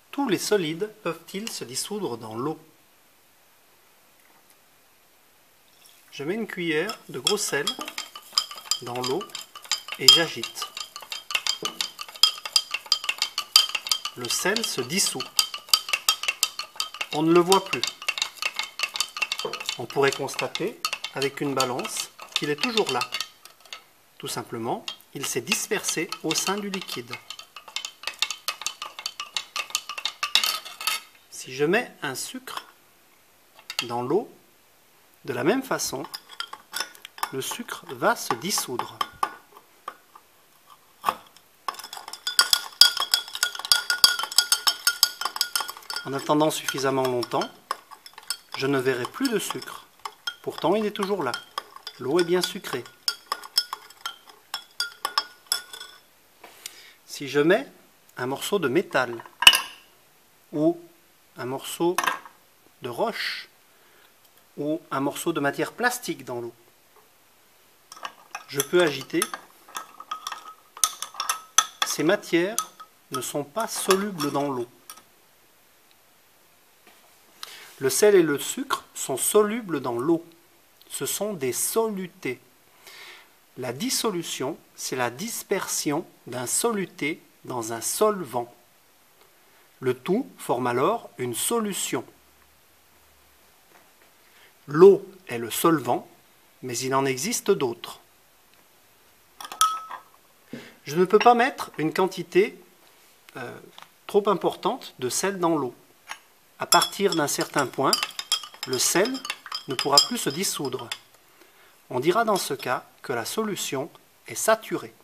Tous les solides peuvent-ils se dissoudre dans l'eau? Je mets une cuillère de gros sel dans l'eau et j'agite. Le sel se dissout. On ne le voit plus. On pourrait constater, avec une balance, qu'il est toujours là. Tout simplement, il s'est dispersé au sein du liquide. Si je mets un sucre dans l'eau, de la même façon, le sucre va se dissoudre. En attendant suffisamment longtemps, je ne verrai plus de sucre. Pourtant, il est toujours là. L'eau est bien sucrée. Si je mets un morceau de métal ou un morceau de roche ou un morceau de matière plastique dans l'eau, je peux agiter. Ces matières ne sont pas solubles dans l'eau. Le sel et le sucre sont solubles dans l'eau. Ce sont des solutés. La dissolution, c'est la dispersion d'un soluté dans un solvant. Le tout forme alors une solution. L'eau est le solvant, mais il en existe d'autres. Je ne peux pas mettre une quantité trop importante de sel dans l'eau. À partir d'un certain point, le sel ne pourra plus se dissoudre. On dira dans ce cas que la solution est saturée.